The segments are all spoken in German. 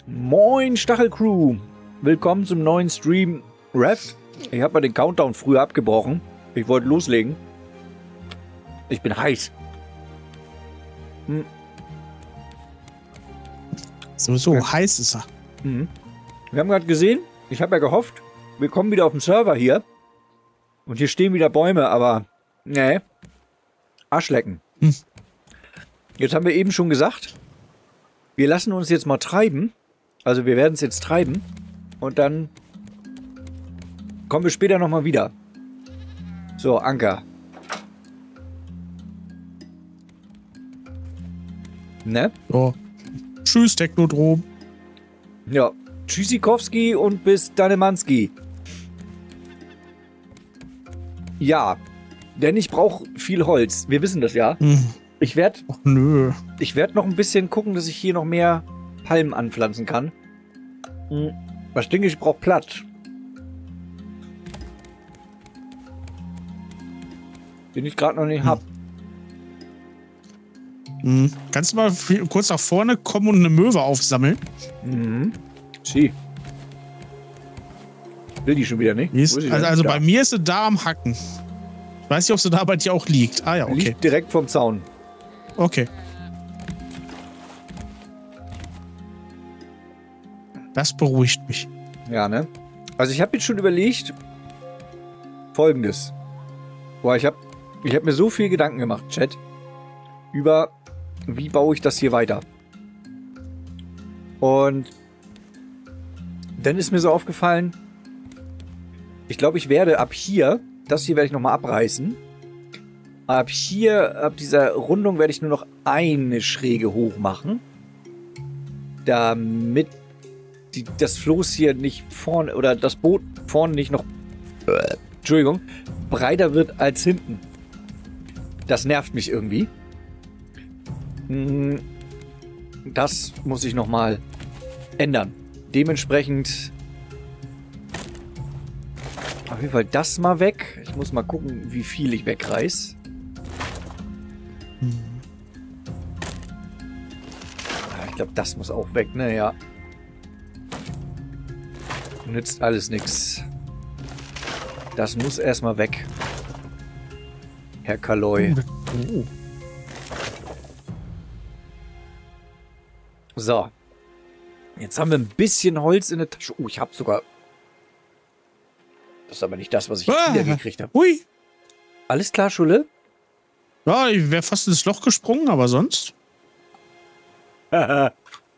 Moin Stachelcrew, willkommen zum neuen Stream. Rev, ich habe mal den Countdown früher abgebrochen. Ich wollte loslegen. Ich bin heiß. So heiß ist er. Mhm. Wir haben gerade gesehen, ich habe ja gehofft, wir kommen wieder auf den Server hier. Und hier stehen wieder Bäume, aber nee. Arschlecken. Jetzt haben wir eben schon gesagt, wir lassen uns jetzt mal treiben. Also wir werden es jetzt treiben. Und dann kommen wir später nochmal wieder. So, Anker. Ne? So. Tschüss, Technodrom. Ja. Tschüssikowski und bis Danemanski. Ja. Denn ich brauche viel Holz. Wir wissen das ja. Ich werde noch ein bisschen gucken, dass ich hier noch mehr Palmen anpflanzen kann. Was denke ich brauche Platz. Den ich gerade noch nicht habe. Kannst du mal kurz nach vorne kommen und eine Möwe aufsammeln? Sie. Will die schon wieder nicht? Also bei mir ist sie da am Hacken. Ich weiß nicht, ob sie da bei dir auch liegt. Ah ja, okay. Liegt direkt vom Zaun. Okay. Das beruhigt mich. Ja, ne? Also ich habe jetzt schon überlegt, Folgendes. Boah, ich hab mir so viel Gedanken gemacht, Chat, über wie baue ich das hier weiter. Und dann ist mir so aufgefallen, ich glaube, ich werde ab hier, das hier werde ich nochmal abreißen. Ab hier, ab dieser Rundung werde ich nur noch eine Schräge hoch machen. Damit das Floß hier nicht vorne, oder das Boot vorne nicht noch, Entschuldigung, breiter wird als hinten. Das nervt mich irgendwie. Das muss ich nochmal ändern. Dementsprechend auf jeden Fall das mal weg. Ich muss mal gucken, wie viel ich wegreiß. Ich glaube, das muss auch weg, ne? Ja. Nützt alles nix. Das muss erstmal weg. Herr Kaloi. So. Jetzt haben wir ein bisschen Holz in der Tasche. Oh, ich habe sogar... Das ist aber nicht das, was ich wieder gekriegt habe. Hui. Alles klar, Schulle? Ja, ich wäre fast ins Loch gesprungen, aber sonst? Was?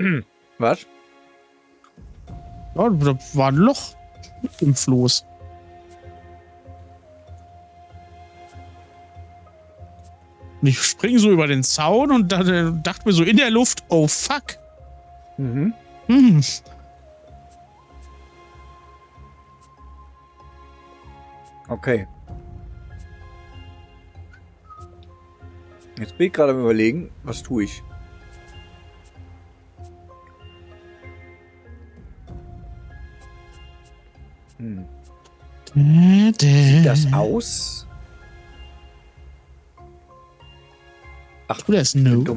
Ja, da war ein Loch im Floß. Und ich springe so über den Zaun und dachte mir so in der Luft, oh fuck. Okay. Jetzt bin ich gerade am Überlegen, was tue ich? Sieht das aus? Ach, du, das ist dumm.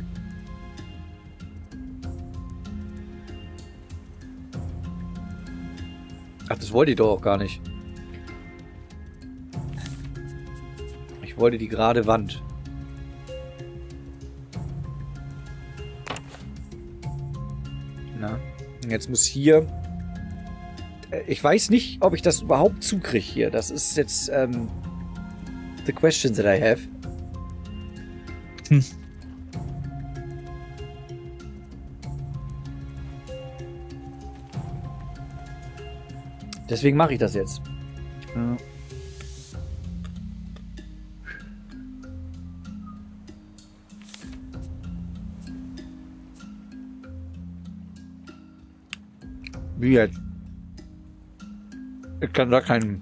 Ach, das wollte ich doch auch gar nicht. Ich wollte die gerade Wand. Na, jetzt muss hier... Ich weiß nicht, ob ich das überhaupt zukriege hier. Das ist jetzt the question that I have. Deswegen mache ich das jetzt. Ja. Wie jetzt? Ich kann da keinen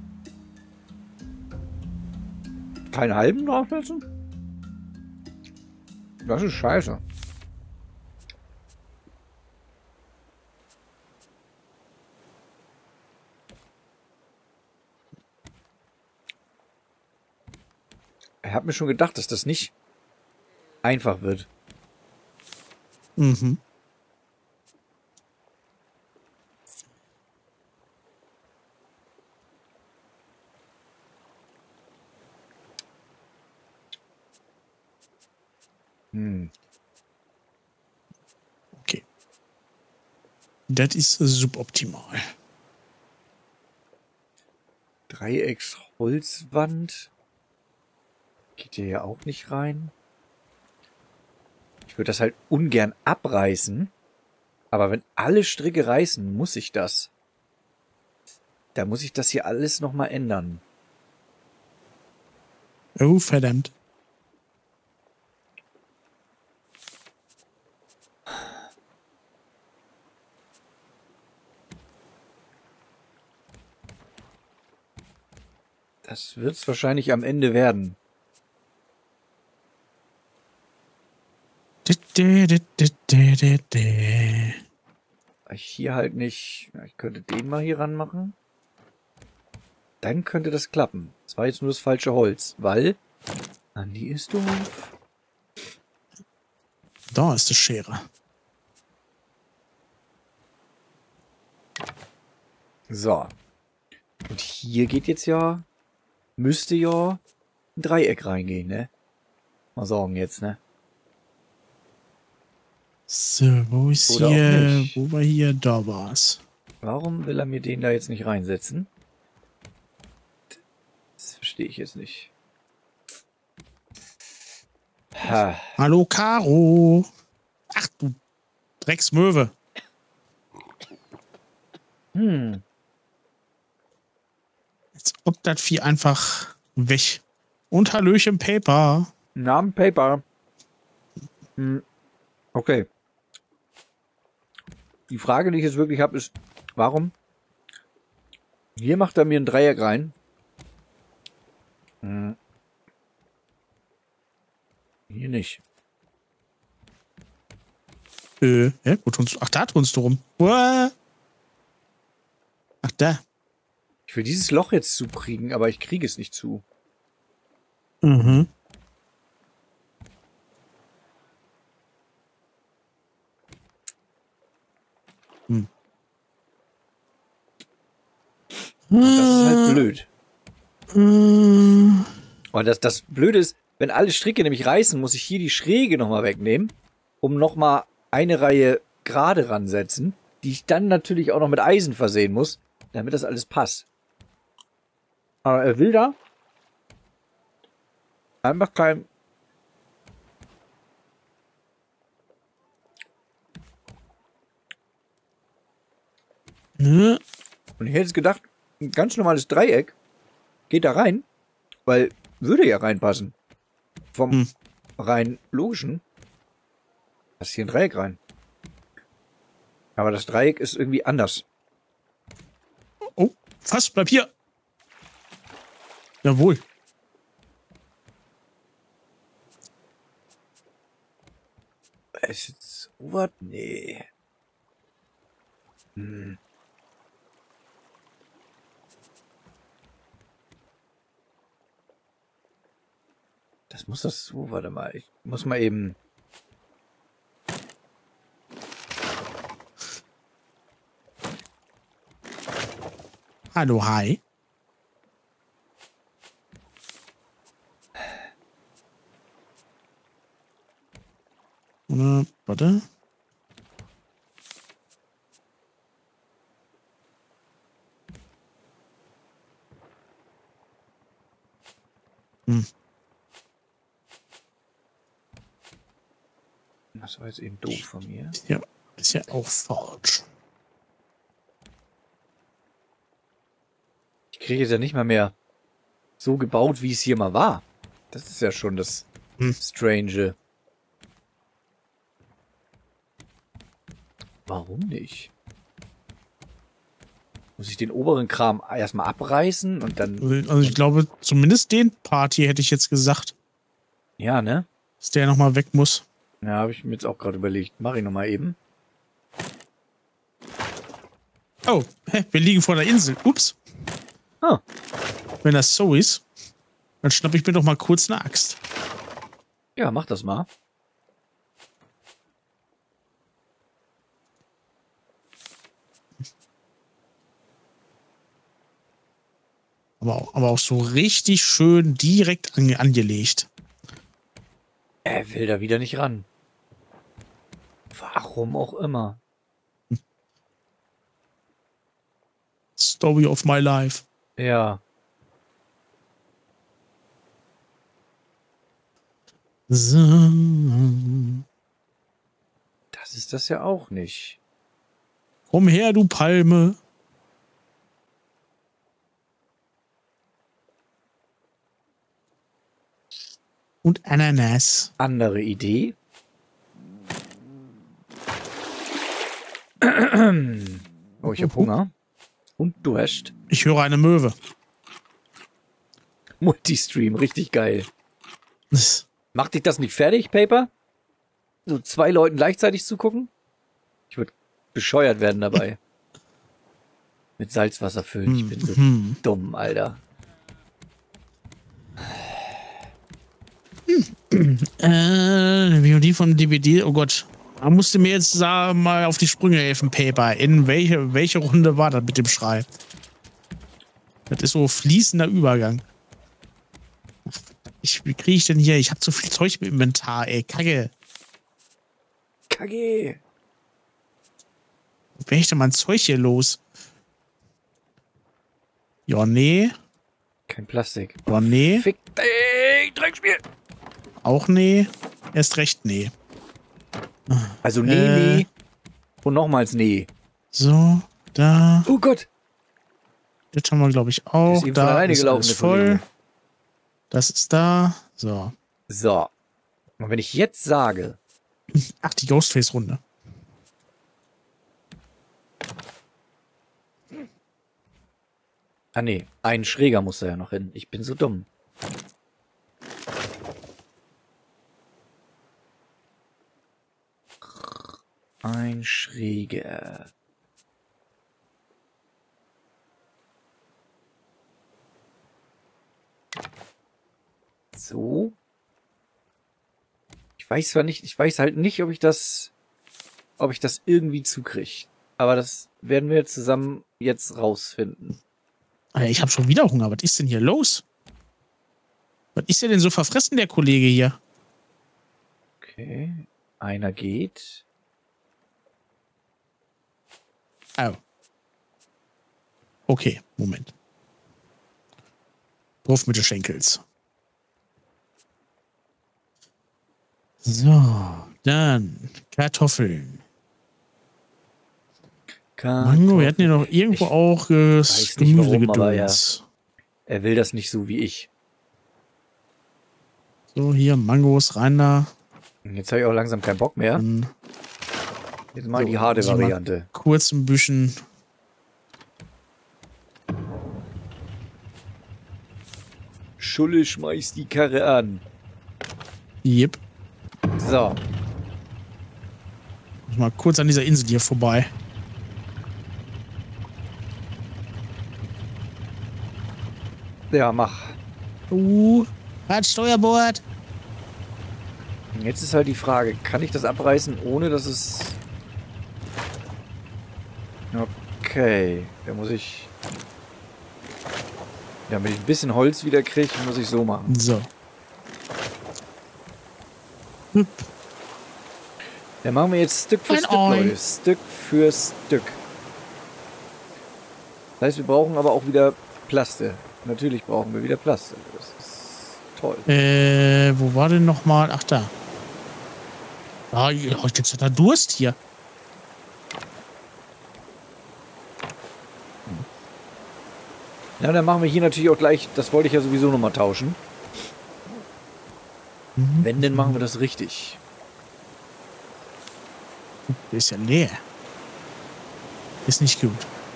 halben draufsetzen? Das ist scheiße. Ich habe mir schon gedacht, dass das nicht einfach wird. Hm. Okay. Das ist suboptimal. Dreiecksholzwand. Geht hier ja auch nicht rein. Ich würde das halt ungern abreißen. Aber wenn alle Stricke reißen, muss ich das. Da muss ich das hier alles nochmal ändern. Oh, verdammt. Das wird's wahrscheinlich am Ende werden. Ich hier halt nicht... Ja, ich könnte den mal hier ranmachen. Dann könnte das klappen. Das war jetzt nur das falsche Holz, weil... Andi ist doof. Da ist die Schere. So. Und hier geht jetzt ja... Müsste ja ein Dreieck reingehen, ne? Mal sagen jetzt, ne? So, wo ist Oder auch hier... nicht. Wo war hier? Da war's. Warum will er mir den da jetzt nicht reinsetzen? Das verstehe ich jetzt nicht. Ha. Hallo, Caro. Ach, du Drecksmöwe. Hm. Jetzt ob das Vieh einfach weg. Und Hallöchen, Paper. Namen Paper. Hm. Okay. Die Frage, die ich jetzt wirklich habe, ist, warum? Hier macht er mir ein Dreieck rein. Hm. Hier nicht. Ja, wo tunst du? Ach, da tunst du rum. What? Ach, da. Ich will dieses Loch jetzt zukriegen, aber ich kriege es nicht zu. Mhm. Hm. Und das ist halt blöd. Mhm. Und das Blöde ist, wenn alle Stricke nämlich reißen, muss ich hier die Schräge nochmal wegnehmen, um nochmal eine Reihe gerade ransetzen, die ich dann natürlich auch noch mit Eisen versehen muss, damit das alles passt. Aber er will da einfach kein... Ja. Und ich hätte jetzt gedacht, ein ganz normales Dreieck geht da rein, weil würde ja reinpassen. Vom rein logischen passt hier ein Dreieck rein. Aber das Dreieck ist irgendwie anders. Oh, fast, bleib hier. Jawohl. Ist jetzt so was? Nee. Hm. Das muss das so, warte mal. Ich muss mal eben... Hallo, hi. Warte. Das war jetzt eben doof von mir. Ja, ist ja auch falsch. Ich kriege jetzt ja nicht mal mehr so gebaut, wie es hier mal war. Das ist ja schon das Strange. Warum nicht? Muss ich den oberen Kram erstmal abreißen und dann... Also ich glaube, zumindest den Part hier hätte ich jetzt gesagt, Ja, ne? dass der nochmal weg muss. Ja, habe ich mir jetzt auch gerade überlegt. Mach ich nochmal eben. Oh, wir liegen vor der Insel. Ups. Ah. Wenn das so ist, dann schnapp ich mir doch mal kurz eine Axt. Ja, mach das mal. Aber auch so richtig schön direkt angelegt. Er will da wieder nicht ran. Warum auch immer. Story of my life. Ja. So. Das ist das ja auch nicht. Komm her, du Palme. Und Ananas. Andere Idee. Oh, ich habe Hunger. Und Durst. Ich höre eine Möwe. Multistream, richtig geil. Macht dich das nicht fertig, Paper? So 2 Leuten gleichzeitig zugucken? Ich würde bescheuert werden dabei. Mit Salzwasser füllen. Ich bin so dumm, Alter. VOD von DBD, oh Gott. Da musst du mir jetzt mal auf die Sprünge helfen, Paper. In welche Runde war das mit dem Schrei? Das ist so fließender Übergang. Wie kriege ich denn hier? Ich habe zu viel Zeug im Inventar, ey. Kacke. Kacke. Wo wäre ich denn mein Zeug hier los? Ja, nee. Kein Plastik. Ja, nee. Fick dich, Dreckspiel. Auch nee. Erst recht nee. Also nee. Und nochmals nee. So, da. Oh Gott. Das haben wir, glaube ich, auch. Ist eben von Da alleine ist gelaufen, alles der voll. Kollege. Das ist da. So. So. Und wenn ich jetzt sage... Ach, die Ghostface-Runde. Ah nee, ein Schräger muss da ja noch hin. Ich bin so dumm. Ein Schräger. So. Ich weiß zwar nicht, ich weiß halt nicht, ob ich das irgendwie zukriege. Aber das werden wir zusammen jetzt rausfinden. Alter, ich habe schon wieder Hunger. Was ist denn hier los? Was ist denn so verfressen, der Kollege hier? Okay. Einer geht. Oh. Okay, Moment. Drauf mit den Schenkels. So, dann Kartoffeln. Mango, wir hatten ja noch irgendwo auch Gemüsegedöns. Er will das nicht so wie ich. So, hier Mangos, rein da. Jetzt habe ich auch langsam keinen Bock mehr. Jetzt mal so, die harte Variante. Kurz ein bisschen. Schulle schmeißt die Karre an. Yep. So. Muss mal kurz an dieser Insel hier vorbei. Ja, mach. Hat Steuerbord. Jetzt ist halt die Frage, kann ich das abreißen, ohne dass es... Okay, da muss ich... Damit ich ein bisschen Holz wieder kriege, muss ich so machen. So. Dann machen wir jetzt Stück für Stück, Leute. Stück für Stück. Das heißt, wir brauchen aber auch wieder Plaste. Natürlich brauchen wir wieder Plaste. Das ist toll. Wo war denn nochmal? Ach, da. Ah, jetzt hat er Durst hier. Ja, dann machen wir hier natürlich auch gleich, das wollte ich ja sowieso nochmal tauschen. Wenn, dann machen wir das richtig. Der ist ja leer. Ist nicht gut.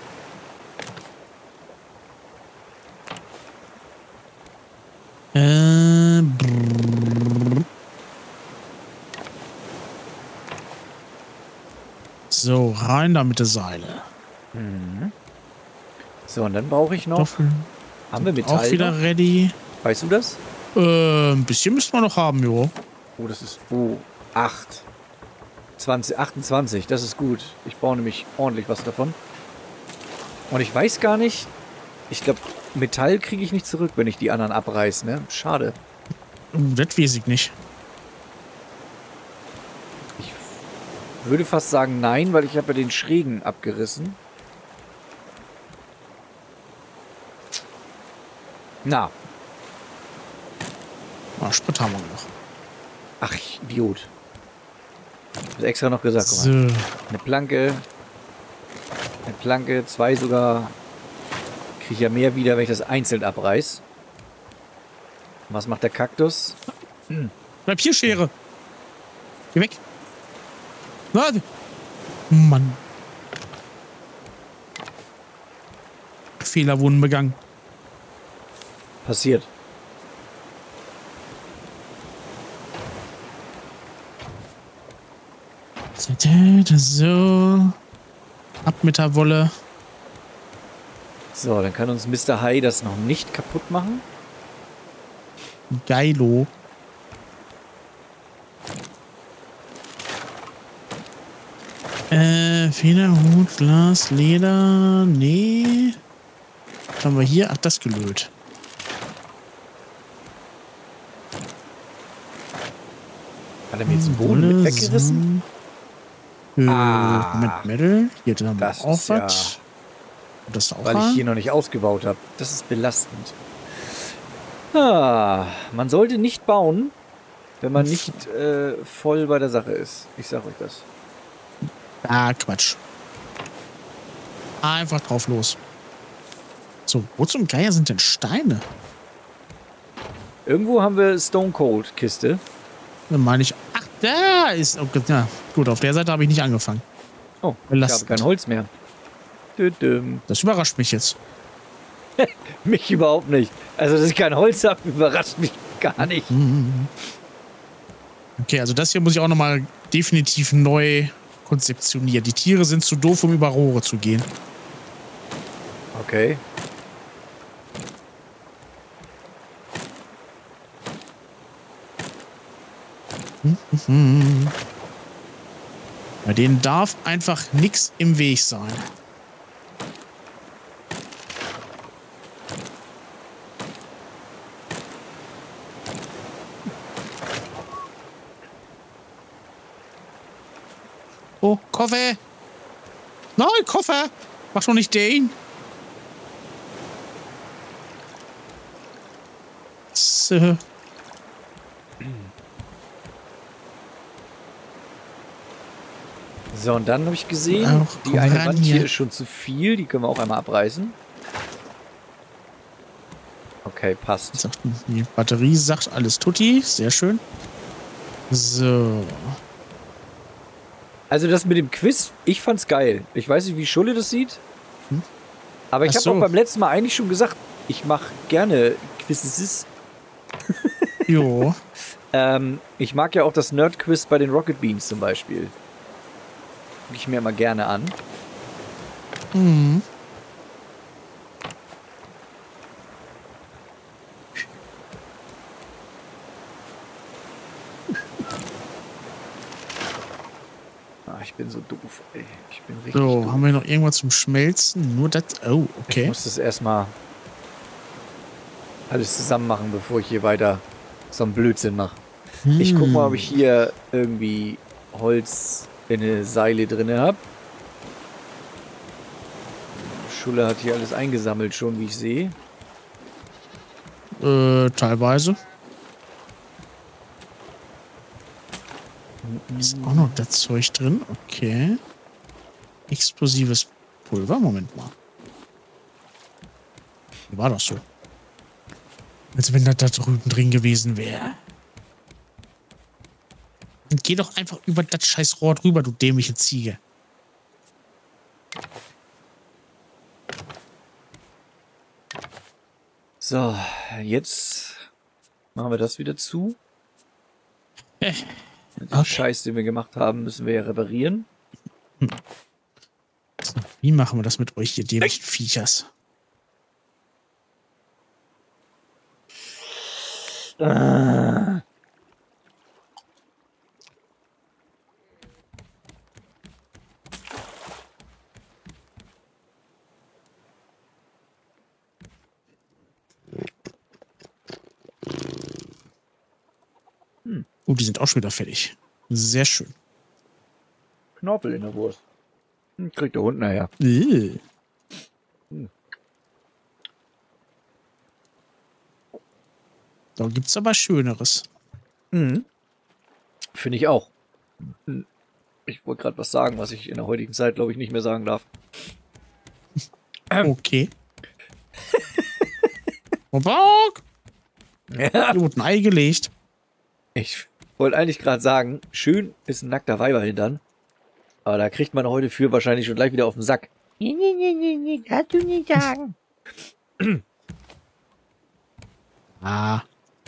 So, rein da mit der Seile. Mhm. So, und dann brauche ich noch... Kartoffeln. Haben wir Metall Auch wieder noch? ready. Weißt du das? Ein bisschen müssten wir noch haben, jo. Oh, das ist... Oh, 8. 20, 28, das ist gut. Ich brauche nämlich ordentlich was davon. Und ich weiß gar nicht... Ich glaube, Metall kriege ich nicht zurück, wenn ich die anderen abreiße, ne? Schade. Das weiß ich nicht. Würde fast sagen nein, weil ich habe ja den Schrägen abgerissen. Na. Ah, Sprit haben wir noch. Ach, Idiot. Ich habe extra noch gesagt. So. Eine Planke. Eine Planke, 2 sogar. Kriege ich ja mehr wieder, wenn ich das einzeln abreiß. Was macht der Kaktus? Bleib hier, Schere. Geh weg. Warte. Mann. Fehler wurden begangen. Passiert. So. Ab mit der Wolle. So, dann kann uns Mr. Hai das noch nicht kaputt machen. Geilo. Federhut, Glas, Leder. Nee. Was haben wir hier? Ach, das gelöt. Hat er mir jetzt den Boden mit weggerissen? Mit Metal. Hier haben wir das auch ist was. Das ist auch Weil ich hier noch nicht ausgebaut habe. Das ist belastend. Ah, man sollte nicht bauen, wenn man nicht voll bei der Sache ist. Ich sag euch das. Ah, Quatsch. Einfach drauf los. So, wo zum Geier sind denn Steine? Irgendwo haben wir Stone Cold Kiste. Dann meine ich. Ach, da ist. Oh, ja, gut, auf der Seite habe ich nicht angefangen. Oh, ich habe kein Holz mehr. Das überrascht mich jetzt. Mich überhaupt nicht. Also, dass ich kein Holz habe, überrascht mich gar nicht. Okay, also das hier muss ich auch nochmal definitiv neu konzeptionieren. Die Tiere sind zu doof, um über Rohre zu gehen. Okay. Bei denen darf einfach nichts im Weg sein. Oh, Koffer! Nein, Koffer! Mach doch nicht den! So. So, und dann habe ich gesehen, Auch, die eine ran Wand hier. hier ist schon zu viel. Die können wir auch einmal abreißen. Okay, passt. Sagt, die Batterie sagt alles tutti. Sehr schön. So. Also das mit dem Quiz, ich fand's geil. Ich weiß nicht, wie Schulle das sieht. Aber ich Ach habe so. auch beim letzten Mal eigentlich schon gesagt, ich mache gerne Quizzes. Jo. Ich mag ja auch das Nerd-Quiz bei den Rocket Beans zum Beispiel. Guck ich mir immer gerne an. Mhm. Ah, ich bin so doof, ey. Ich bin richtig So, doof. haben wir noch irgendwas zum Schmelzen? Nur das. Oh, Ich okay. muss das erstmal alles zusammen machen, bevor ich hier weiter so einen Blödsinn mache. Ich guck mal, ob ich hier irgendwie Holz in eine Seile drin habe. Schulle hat hier alles eingesammelt schon, wie ich sehe. Teilweise. Ist auch noch das Zeug drin. Okay. Explosives Pulver. Moment mal. War doch so. Als wenn das da drüben drin gewesen wäre. Und geh doch einfach über das scheiß Rohr drüber, du dämliche Ziege. So, jetzt machen wir das wieder zu. Den Okay. Scheiß, den wir gemacht haben, müssen wir ja reparieren. Wie machen wir das mit euch, ihr dämlichen Viechers? Oh, die sind auch schon wieder fertig. Sehr schön. Knorpel in der Wurst. Kriegt der Hund nachher. Da gibt's aber Schöneres. Mhm. Finde ich auch. Ich wollte gerade was sagen, was ich in der heutigen Zeit, glaube ich, nicht mehr sagen darf. Okay. Bock! Ja. Hier wurde ein Ei gelegt. Ich wollte eigentlich gerade sagen, schön ist ein nackter Weiberhintern. Aber da kriegt man heute für wahrscheinlich schon gleich wieder auf den Sack. Nee, kannst du nicht sagen. Ah.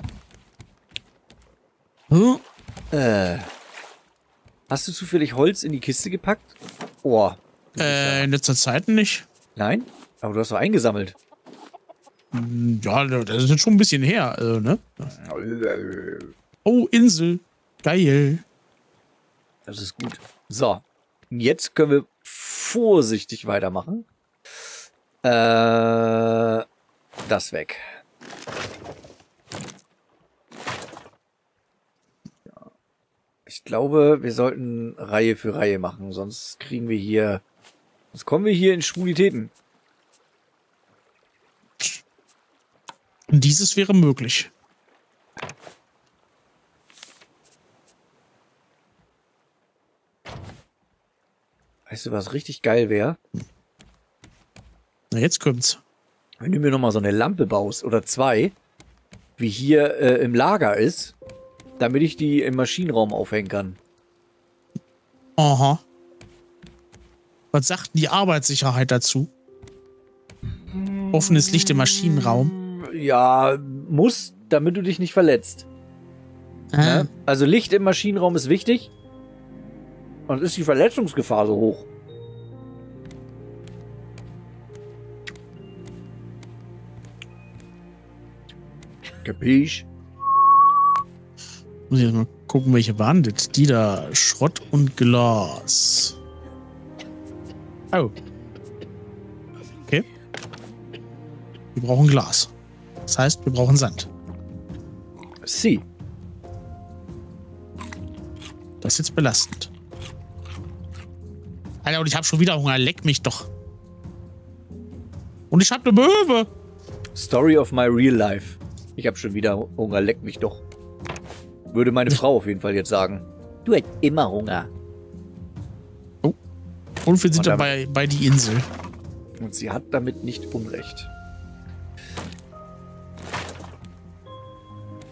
Hm? Hast du zufällig Holz in die Kiste gepackt? Oh. In letzter Zeit nicht. Nein? Aber du hast doch eingesammelt. Ja, das ist jetzt schon ein bisschen her, ne? Oh, Insel. Geil. Das ist gut. So. Jetzt können wir vorsichtig weitermachen. Das weg. Ja. Ich glaube, wir sollten Reihe für Reihe machen, sonst kommen wir hier in Schwulitäten. Und dieses wäre möglich. Weißt du, was richtig geil wäre? Na, jetzt kommt's. Wenn du mir nochmal so eine Lampe baust oder zwei, wie hier im Lager ist, damit ich die im Maschinenraum aufhängen kann. Aha. Was sagt denn die Arbeitssicherheit dazu? Offenes Licht im Maschinenraum. Ja, muss, damit du dich nicht verletzt. Ah. Ne? Also Licht im Maschinenraum ist wichtig. Und ist die Verletzungsgefahr so hoch. Kapisch? Muss ich jetzt mal gucken, welche waren das? Die da. Schrott und Glas. Oh. Okay. Wir brauchen Glas. Das heißt, wir brauchen Sand. Sie. Das ist jetzt belastend. Alter, und ich habe schon wieder Hunger. Leck mich doch. Und ich habe eine Möwe. Story of my real life. Ich habe schon wieder Hunger, leck mich doch. Würde meine Frau auf jeden Fall jetzt sagen. Du hast immer Hunger. Oh. Und wir sind Und bei die Insel. Und sie hat damit nicht Unrecht. Ja,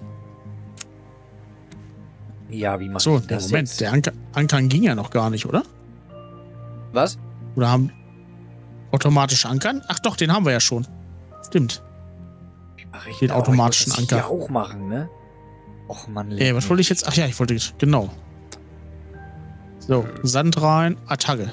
wie machst So, du das Moment. jetzt? Der Ankern ging ja noch gar nicht, oder? Was? Oder haben automatisch Ankern? Ach doch, den haben wir ja schon. Stimmt. Ach, ich Den auch, automatischen ich muss das Anker. hier auch machen, ne? Och Mann. Was wollte ich jetzt? Ach ja, ich wollte. Genau. So, Sand rein, Attacke.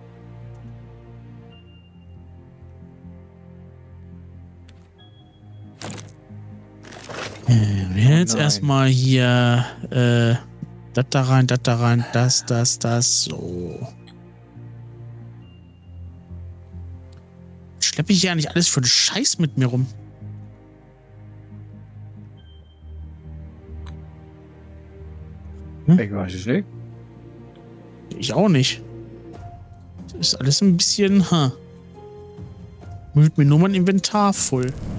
Jetzt nein. erstmal hier das da rein, das, so. Schleppe ich ja nicht alles für den Scheiß mit mir rum. Ich weiß es nicht. Ich auch nicht. Das ist alles ein bisschen, Müllt mir nur mein Inventar voll.